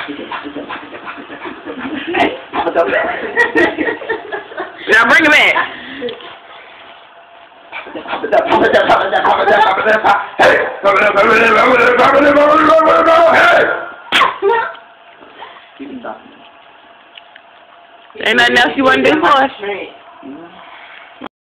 Now bring it back. Ain't nothing else you want to do for us?